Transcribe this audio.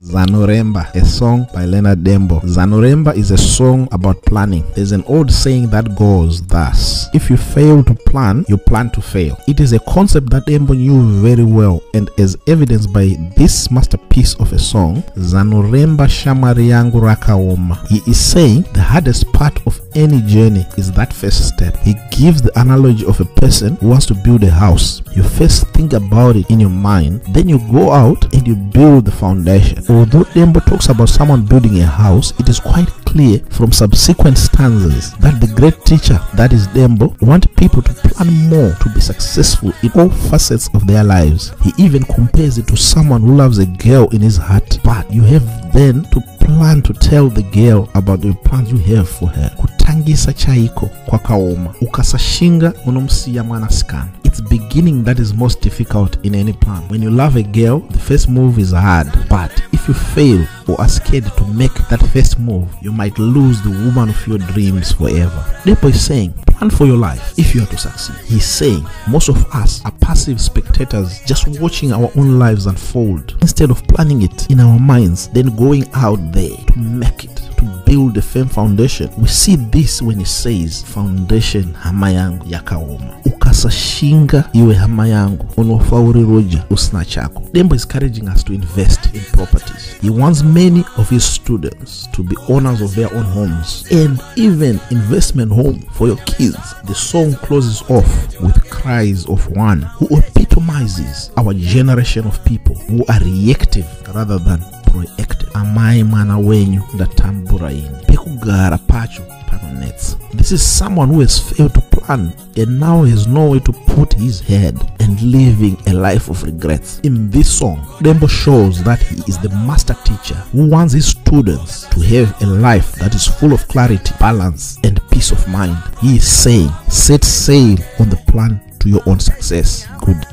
Zanoremba, a song by Leonard Dembo. Zanoremba is a song about planning. There's an old saying that goes thus: if you fail to plan, you plan to fail. It is a concept that Dembo knew very well, and as evidenced by this masterpiece of a song, Zanoremba Shamari Yangu Rakaoma. He is saying the hardest part of any journey is that first step. He gives the analogy of a person who wants to build a house. You first think about it in your mind, then you go out and you build the foundation. Although Dembo talks about someone building a house, it is quite clear from subsequent stanzas that the great teacher, that is Dembo, wants people to plan more to be successful in all facets of their lives. He even compares it to someone who loves a girl in his heart, but you have then to plan to tell the girl about the plans you have for her. Kutangisa chaiko kwa kaoma ukasashinga unomsiya mwanasikana. It's beginning that is most difficult in any plan. When you love a girl, the first move is hard, but if you fail or are scared to make that first move, you might lose the woman of your dreams forever. Dembo is saying, plan for your life if you are to succeed. He's saying most of us are passive spectators, just watching our own lives unfold instead of planning it in our minds, then going out there to make it, to build a firm foundation. We see this when he says, foundation hama yangu yakaoma ukasashinga iwe hama yangu unofauri roja usina chako. Dembo is encouraging us to invest in properties. He wants many of his students to be owners of their own homes and even investment home for your kids. The song closes off with cries of one who epitomizes our generation of people who are reactive rather than proactive. Amai mana wenyu ndatambura ini pekugara pacho panonetsa. This is someone who has failed to plan and now has nowhere to put his head and living a life of regrets. In this song, Dembo shows that he is the master teacher who wants his students to have a life that is full of clarity, balance, and peace of mind. He is saying, set sail on the plan to your own success. Good